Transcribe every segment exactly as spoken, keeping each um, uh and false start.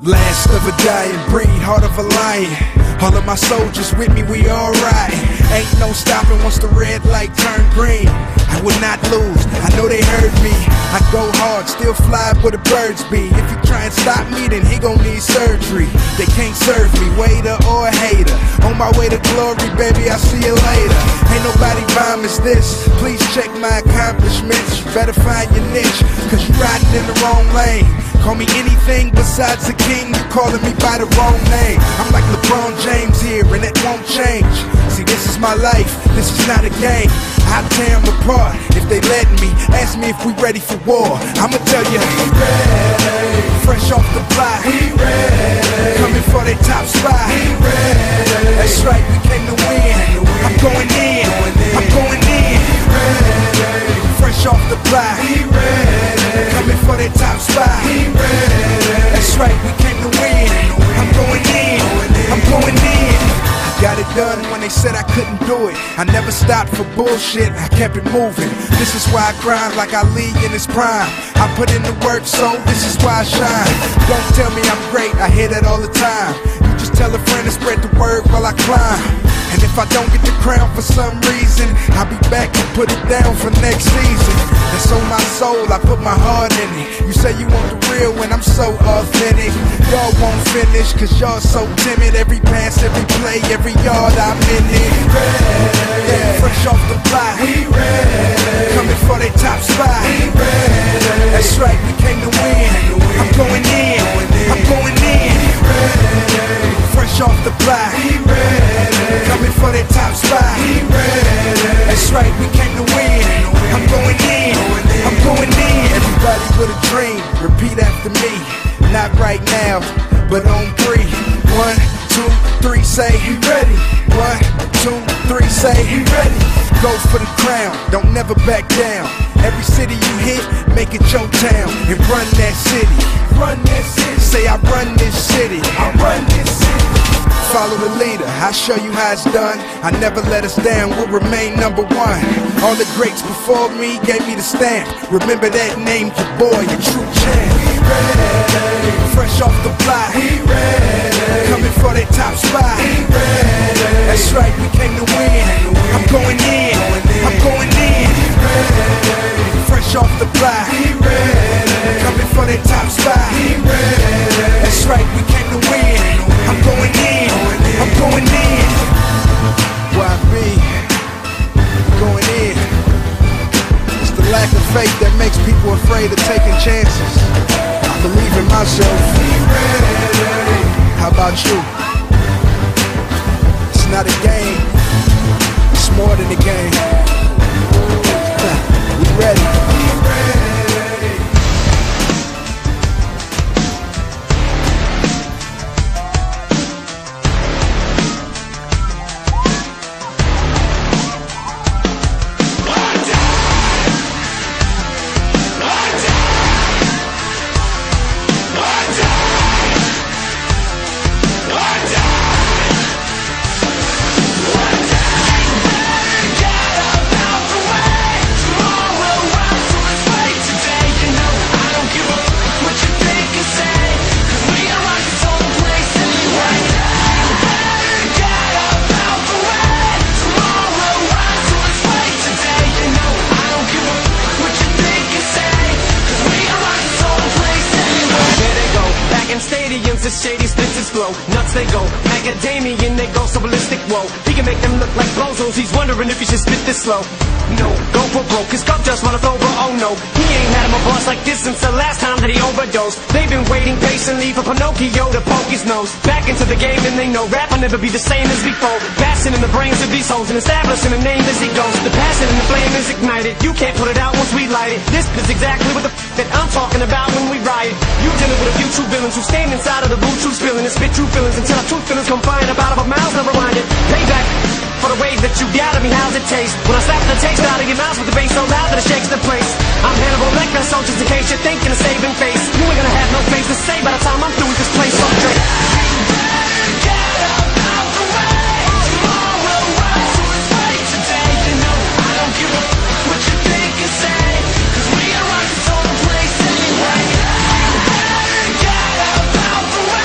Last of a dying breed, heart of a lion. All of my soldiers with me, we alright. Ain't no stopping once the red light turn green. I will not lose, I know they heard me. I go hard, still fly where the birds be. If you try and stop me, then he gon' need surgery. They can't serve me, waiter or a hater. On my way to glory, baby, I'll see you later. Ain't nobody bomb as this. Please check my accomplishments. You better find your niche, cause you riding in the wrong lane. Call me anything besides a king, you calling me by the wrong name. I'm like LeBron James here, and it won't change. See, this is my life, this is not a game. I'll tear them apart if they let me. Ask me if we ready for war, I'ma tell you, we ready. Fresh off the block, we ready. Coming for that top spot, we ready. That's right, we came to win. I'm going in, I'm going in. Fresh off the block, we ready. Coming for that top spot, we ready. That's right, we came to win. I'm going in, I'm going in. Got it done when they said I couldn't do it. I never stopped for bullshit, I kept it moving. This is why I grind like Ali in his prime. I put in the work, so this is why I shine. Don't tell me I'm great, I hear that all the time. You just tell a friend to spread the word while I climb. And if I don't get the crown for some reason, I'll be back and put it down for next season. That's on my soul, I put my heart in it. You say you want the real when I'm so authentic. Y'all won't finish, cause y'all so timid. Every pass, every play, every yard I'm in it. Yeah, fresh off the block, we ready. Coming for that top spot, we ready. That's right, we came to win. I'm going in, I'm going in. Fresh off the block, we ready. Coming for that top spot, we ready. That's right, we came to win. I'm going in, I'm going in. Everybody with a dream, repeat after me. Not right now, but on three. One, two, three, say we ready. One, two, three, say we ready. Go for the crown, don't never back down. Every city you hit, make it your town. And run that city, run that city. Say I run this city, I run this city. Follow the leader, I'll show you how it's done. I never let us down, we'll remain number one. All the greats before me gave me the stamp. Remember that name, your boy, your true champ. We ready. Fresh off the block, we ready. Coming for that top spot, we ready. That's right, we came to win. I'm going in, I'm going in. Fresh off the block, we ready. Coming for that top spot, we ready. That's right, we came to win. I'm going in, I'm going in. Y B, going in. It's the lack of faith that makes people afraid of taking chances. I believe in myself. How about you? It's not a game, it's more than a game. We ready. The shady stitches flow, nuts they go, macadamian they go so ballistic, whoa. He can make them look like bozos, he's wondering if he should spit this slow. No, go for broke, his cup just runneth over, oh no. He ain't had him a boss like this since the last time that he overdosed. They've been waiting patiently for Pinocchio to poke his nose back into the game, and they know rap will never be the same as before. Passing in the brains of these hoes and establishing a name as he goes. The passion and the flame is ignited, you can't put it out once we light it. This is exactly what the f that I'm talking about when we riot. You dealing with a few true villains who stand inside of the blue true spilling and spit true feelings until our truth feelings come flying up out of our mouths, never mind it. Payback for the way that you got at me, how's it taste? When I slap the taste out of your mouth with the bass so loud that it shakes the place. I'm Hannibal Lecter, so just in case you're thinking of saving face, you ain't gonna have no face to say by the time I'm through with this place. So Drake, get up out the way. Tomorrow will rise to its fate. Today, you know I don't give a f what you think or say, cause we are rising to the place anyway. Get up out the way.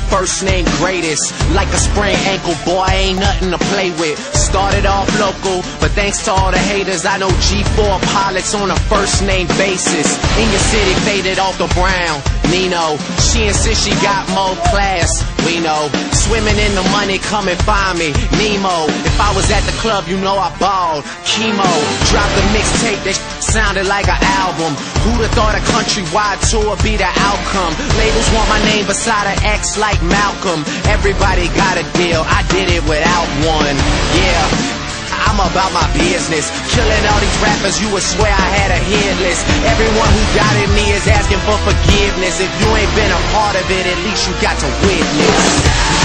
first name greatest. Like a sprained ankle, boy, ain't nothing to play with. Started off local, but thanks to all the haters, I know G four pilots on a first name basis. In your city, faded off the brown. Nino, she insists she got more class. We know, swimming in the money, come and find me. Nemo, if I was at the club, you know I balled. Chemo, dropped a mixtape that sounded like an album. Who'da thought a countrywide tour be the outcome? Labels want my name beside an X like Malcolm. Everybody got a deal, I did it without one. Yeah, I'm about my business. Killing all these rappers, you would swear I had a hit list. Everyone who doubted me is asking for forgiveness. If you ain't been a part of it, at least you got to witness.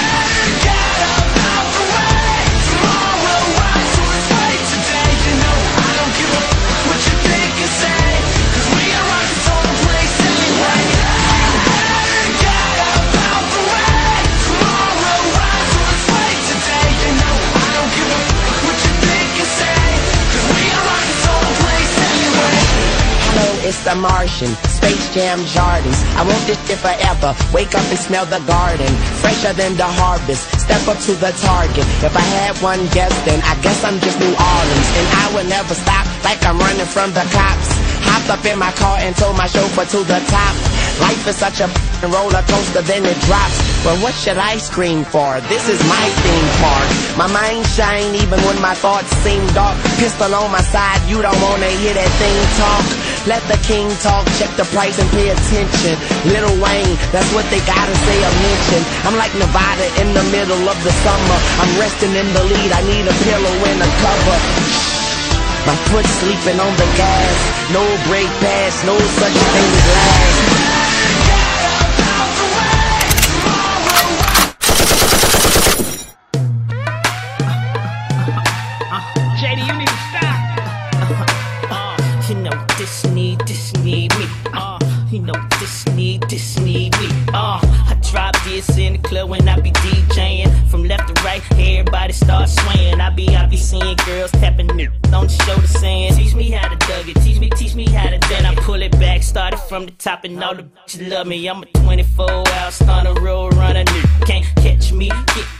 It's the Martian, Space Jam Jardins. I want this shit forever. Wake up and smell the garden, fresher than the harvest. Step up to the target. If I had one guess, then I guess I'm just New Orleans. And I would never stop, like I'm running from the cops. Hopped up in my car and told my chauffeur to the top. Life is such a roller coaster, then it drops. But what should I scream for? This is my theme park. My mind shine even when my thoughts seem dark. Pistol on my side, you don't wanna hear that thing talk. Let the king talk, check the price and pay attention. Lil Wayne, that's what they gotta say or mention. I'm like Nevada in the middle of the summer. I'm resting in the lead, I need a pillow and a cover. My foot sleeping on the gas. No brake pass, no such thing as last. J D, you need to stop. Uh, you know this need, this need me. Uh, you know this need, this need me. Uh, I drop this in the club when I be DJing. From left to right, everybody start swaying. I be, I be seeing girls tapping it on the shoulder saying, teach me how to dug it, teach me, teach me how to. Then I pull it back, started from the top, and all the bitches love me. I'm a twenty-four hour stunner, road runner, can't catch me. Get